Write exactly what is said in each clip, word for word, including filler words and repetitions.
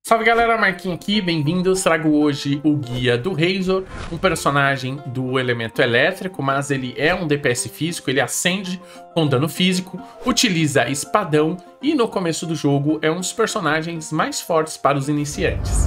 Salve galera, Marquinhos aqui, bem-vindos. Trago hoje o guia do Razor, um personagem do elemento elétrico, mas ele é um D P S físico, ele acende com dano físico, utiliza espadão e no começo do jogo é um dos personagens mais fortes para os iniciantes.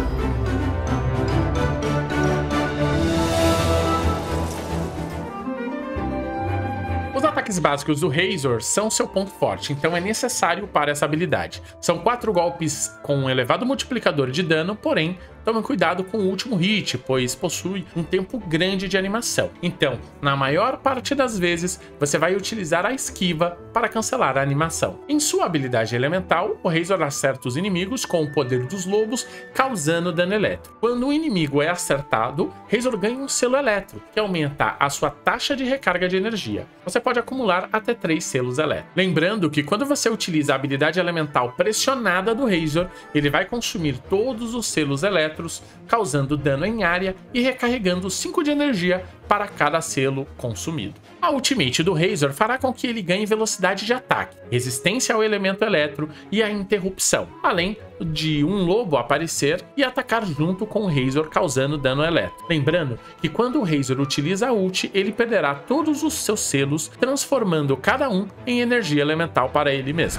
Os ataques básicos do Razor são seu ponto forte, então é necessário para essa habilidade. São quatro golpes com um elevado multiplicador de dano, porém, tome cuidado com o último hit, pois possui um tempo grande de animação. Então, na maior parte das vezes, você vai utilizar a esquiva para cancelar a animação. Em sua habilidade elemental, o Razor acerta os inimigos com o poder dos lobos, causando dano elétrico. Quando o inimigo é acertado, Razor ganha um selo elétrico, que aumenta a sua taxa de recarga de energia. Você pode acumular até três selos elétricos. Lembrando que quando você utiliza a habilidade elemental pressionada do Razor, ele vai consumir todos os selos elétricos, causando dano em área e recarregando cinco de energia para cada selo consumido. A ultimate do Razor fará com que ele ganhe velocidade de ataque, resistência ao elemento eletro e a interrupção, além de um lobo aparecer e atacar junto com o Razor, causando dano elétrico. Lembrando que quando o Razor utiliza a ult, ele perderá todos os seus selos, transformando cada um em energia elemental para ele mesmo.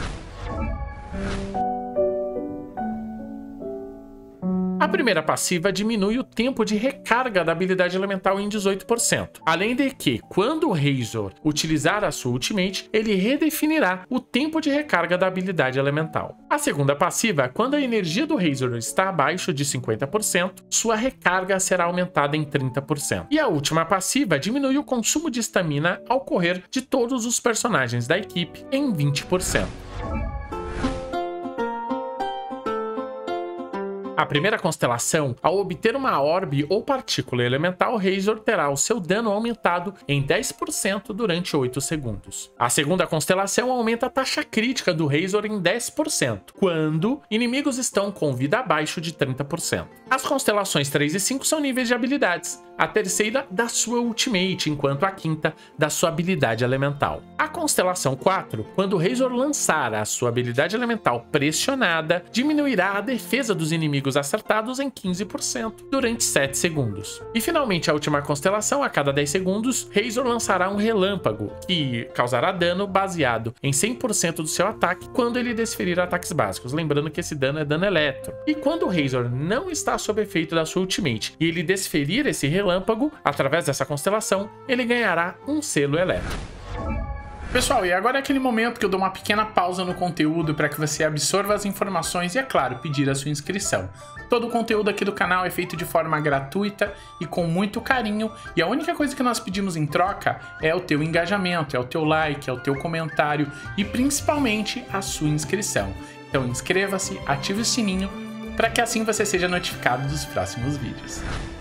A primeira passiva diminui o tempo de recarga da habilidade elemental em dezoito por cento. Além de que, quando o Razor utilizar a sua ultimate, ele redefinirá o tempo de recarga da habilidade elemental. A segunda passiva, quando a energia do Razor está abaixo de cinquenta por cento, sua recarga será aumentada em trinta por cento. E a última passiva diminui o consumo de estamina ao correr de todos os personagens da equipe em vinte por cento. A primeira constelação, ao obter uma orbe ou partícula elemental, Razor terá o seu dano aumentado em dez por cento durante oito segundos. A segunda constelação aumenta a taxa crítica do Razor em dez por cento, quando inimigos estão com vida abaixo de trinta por cento. As constelações três e cinco são níveis de habilidades, a terceira da sua ultimate, enquanto a quinta da sua habilidade elemental. A constelação quatro, quando o Razor lançar a sua habilidade elemental pressionada, diminuirá a defesa dos inimigos acertados em quinze por cento durante sete segundos. E finalmente a última constelação, a cada dez segundos, Razor lançará um relâmpago, que causará dano baseado em cem por cento do seu ataque quando ele desferir ataques básicos, lembrando que esse dano é dano eletro. E quando o Razor não está sob efeito da sua ultimate e ele desferir esse relâmpago, através dessa constelação, ele ganhará um selo elétrico. Pessoal, e agora é aquele momento que eu dou uma pequena pausa no conteúdo para que você absorva as informações e, é claro, pedir a sua inscrição. Todo o conteúdo aqui do canal é feito de forma gratuita e com muito carinho, e a única coisa que nós pedimos em troca é o teu engajamento, é o teu like, é o teu comentário e principalmente a sua inscrição. Então inscreva-se, ative o sininho para que assim você seja notificado dos próximos vídeos.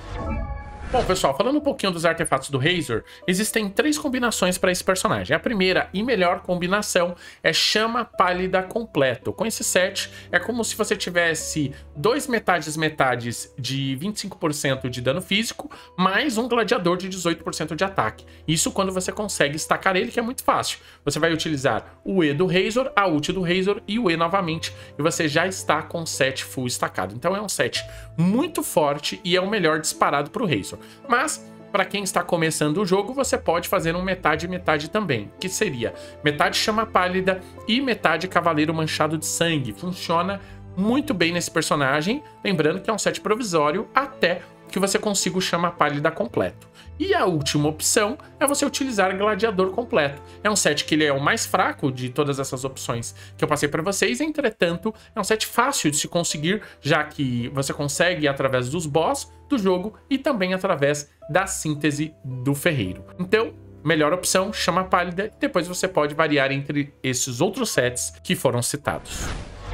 Bom, pessoal, falando um pouquinho dos artefatos do Razor, existem três combinações para esse personagem. A primeira e melhor combinação é Chama Pálida Completo. Com esse set, é como se você tivesse dois metades metades de vinte e cinco por cento de dano físico, mais um gladiador de dezoito por cento de ataque. Isso quando você consegue estacar ele, que é muito fácil. Você vai utilizar o E do Razor, a ult do Razor e o E novamente, e você já está com o set full estacado. Então é um set muito forte e é o melhor disparado para o Razor. Mas, para quem está começando o jogo, você pode fazer um metade metade também, que seria metade Chama Pálida e metade Cavaleiro Manchado de Sangue. Funciona muito bem nesse personagem, lembrando que é um set provisório até que você consiga o Chama Pálida completo. E a última opção é você utilizar Gladiador completo. É um set que ele é o mais fraco de todas essas opções que eu passei para vocês, entretanto, é um set fácil de se conseguir, já que você consegue através dos boss do jogo e também através da síntese do ferreiro. Então, melhor opção, Chama Pálida, e depois você pode variar entre esses outros sets que foram citados.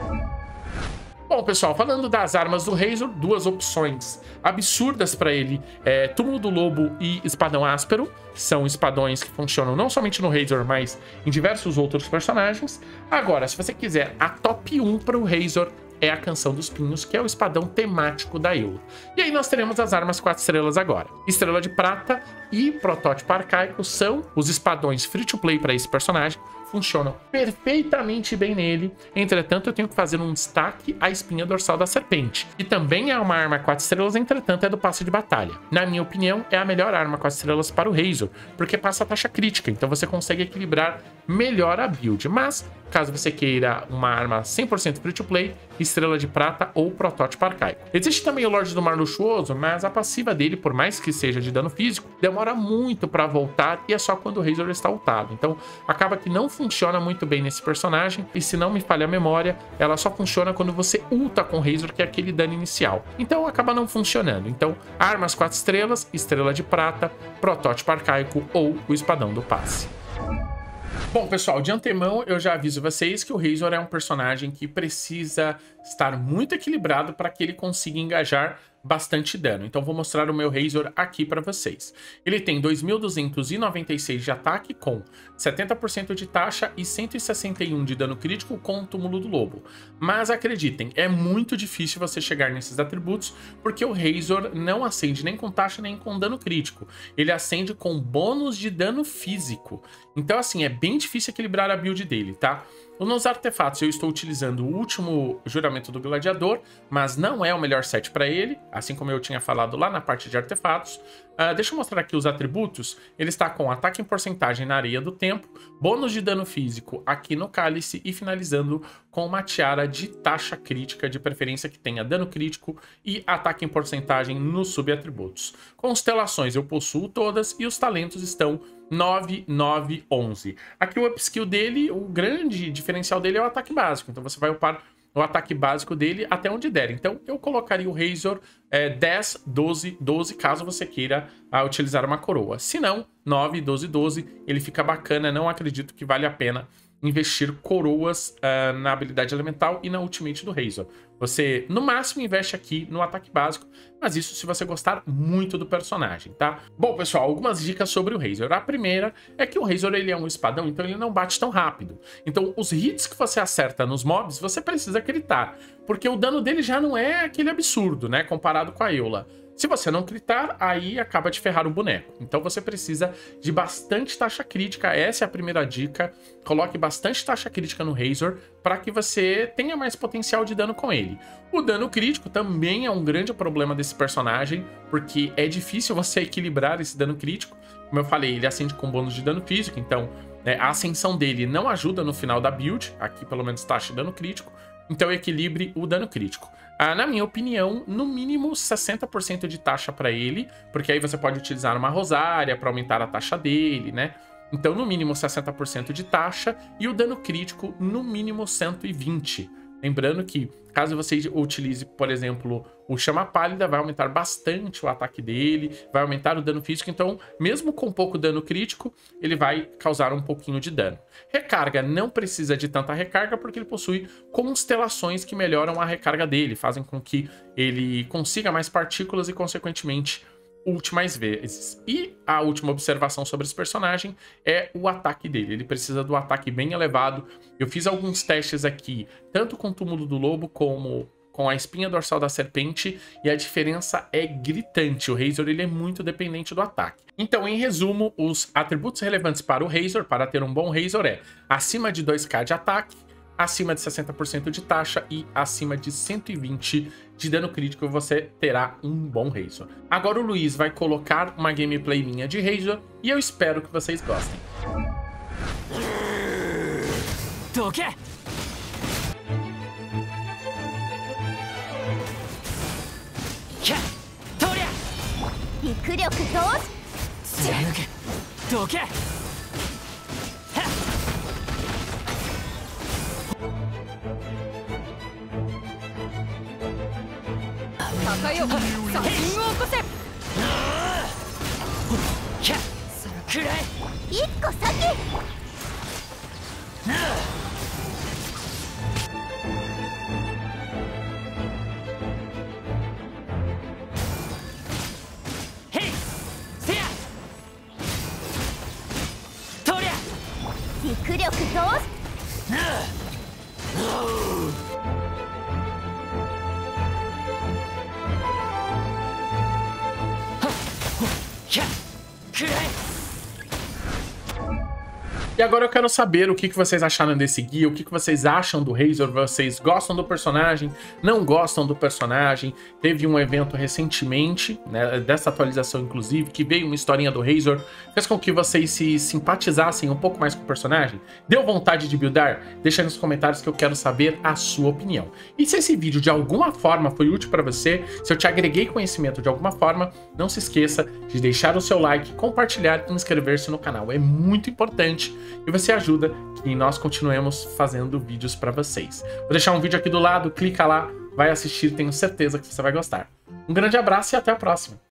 Bom, pessoal, falando das armas do Razor, duas opções absurdas para ele, é Túmulo do Lobo e Espadão Áspero. São espadões que funcionam não somente no Razor, mas em diversos outros personagens. Agora, se você quiser a top um para o Razor, é a Canção dos Pinhos, que é o espadão temático da Eula. E aí nós teremos as armas quatro estrelas agora. Estrela de Prata e Protótipo Arcaico são os espadões free to play para esse personagem. funcionam perfeitamente bem nele. Entretanto, eu tenho que fazer um destaque à espinha dorsal da serpente, que também é uma arma quatro estrelas, entretanto é do passe de batalha. Na minha opinião, é a melhor arma quatro estrelas para o Razor, porque passa a taxa crítica, então você consegue equilibrar melhor a build. Mas, caso você queira uma arma cem por cento free to play, estrela de prata ou protótipo arcaico. Existe também o Lorde do Mar Luxuoso, mas a passiva dele, por mais que seja de dano físico, demora muito para voltar e é só quando o Razor está ultado. Então acaba que não funciona muito bem nesse personagem, e se não me falha a memória, ela só funciona quando você ulta com o Razor, que é aquele dano inicial. Então acaba não funcionando. Então armas quatro estrelas, estrela de prata, protótipo arcaico ou o espadão do passe. Bom, pessoal, de antemão eu já aviso vocês que o Razor é um personagem que precisa estar muito equilibrado para que ele consiga engajar bastante dano. Então vou mostrar o meu Razor aqui para vocês. Ele tem dois mil duzentos e noventa e seis de ataque com setenta por cento de taxa e cento e sessenta e um de dano crítico com o Túmulo do Lobo. Mas acreditem, é muito difícil você chegar nesses atributos, porque o Razor não acende nem com taxa nem com dano crítico. Ele acende com bônus de dano físico. Então assim, é bem difícil equilibrar a build dele, tá? Nos artefatos eu estou utilizando o último Juramento do Gladiador, mas não é o melhor set para ele, assim como eu tinha falado lá na parte de artefatos. Uh, deixa eu mostrar aqui os atributos. Ele está com ataque em porcentagem na areia do tempo, bônus de dano físico aqui no cálice e finalizando com uma tiara de taxa crítica, de preferência que tenha dano crítico e ataque em porcentagem nos subatributos. Constelações eu possuo todas e os talentos estão nove, nove, onze. Aqui o upskill dele, o grande diferencial dele é o ataque básico, então você vai upar o ataque básico dele até onde der. Então eu colocaria o Razor é, dez, doze, doze, caso você queira a, utilizar uma coroa. Se não, nove, doze, doze, ele fica bacana, não acredito que vale a pena investir coroas uh, na habilidade elemental e na ultimate do Razor. Você, no máximo, investe aqui no ataque básico, mas isso se você gostar muito do personagem, tá? Bom, pessoal, algumas dicas sobre o Razor. A primeira é que o Razor, ele é um espadão, então ele não bate tão rápido. Então, os hits que você acerta nos mobs, você precisa critar, porque o dano dele já não é aquele absurdo, né, comparado com a Eula. Se você não critar, aí acaba de ferrar o boneco. Então você precisa de bastante taxa crítica. Essa é a primeira dica. Coloque bastante taxa crítica no Razor para que você tenha mais potencial de dano com ele. O dano crítico também é um grande problema desse personagem, porque é difícil você equilibrar esse dano crítico. Como eu falei, ele acende com bônus de dano físico, então né, a ascensão dele não ajuda no final da build. Aqui pelo menos taxa de dano crítico. Então equilibre o dano crítico. Ah, na minha opinião, no mínimo sessenta por cento de taxa para ele, porque aí você pode utilizar uma rosária para aumentar a taxa dele, né? Então, no mínimo sessenta por cento de taxa e o dano crítico no mínimo cento e vinte. Lembrando que, caso você utilize, por exemplo, o Chama Pálida, vai aumentar bastante o ataque dele, vai aumentar o dano físico, então, mesmo com pouco dano crítico, ele vai causar um pouquinho de dano. Recarga não precisa de tanta recarga, porque ele possui constelações que melhoram a recarga dele, fazem com que ele consiga mais partículas e, consequentemente, ult mais vezes. E a última observação sobre esse personagem é o ataque dele. Ele precisa do ataque bem elevado. Eu fiz alguns testes aqui, tanto com o Túmulo do Lobo como com a espinha dorsal da serpente, e a diferença é gritante. O Razor, ele é muito dependente do ataque. Então, em resumo, os atributos relevantes para o Razor, para ter um bom Razor, é acima de dois K de ataque, acima de sessenta por cento de taxa e acima de cento e vinte de dano crítico, você terá um bom Razor. Agora o Luiz vai colocar uma gameplay minha de Razor e eu espero que vocês gostem. E agora eu quero saber o que que vocês acharam desse guia, o que que vocês acham do Razor, vocês gostam do personagem, não gostam do personagem. Teve um evento recentemente, né, dessa atualização inclusive, que veio uma historinha do Razor, fez com que vocês se simpatizassem um pouco mais com o personagem. Deu vontade de buildar? Deixa aí nos comentários que eu quero saber a sua opinião. E se esse vídeo de alguma forma foi útil para você, se eu te agreguei conhecimento de alguma forma, não se esqueça de deixar o seu like, compartilhar e inscrever-se no canal. É muito importante e você ajuda que nós continuemos fazendo vídeos para vocês. Vou deixar um vídeo aqui do lado, clica lá, vai assistir, tenho certeza que você vai gostar. Um grande abraço e até a próxima!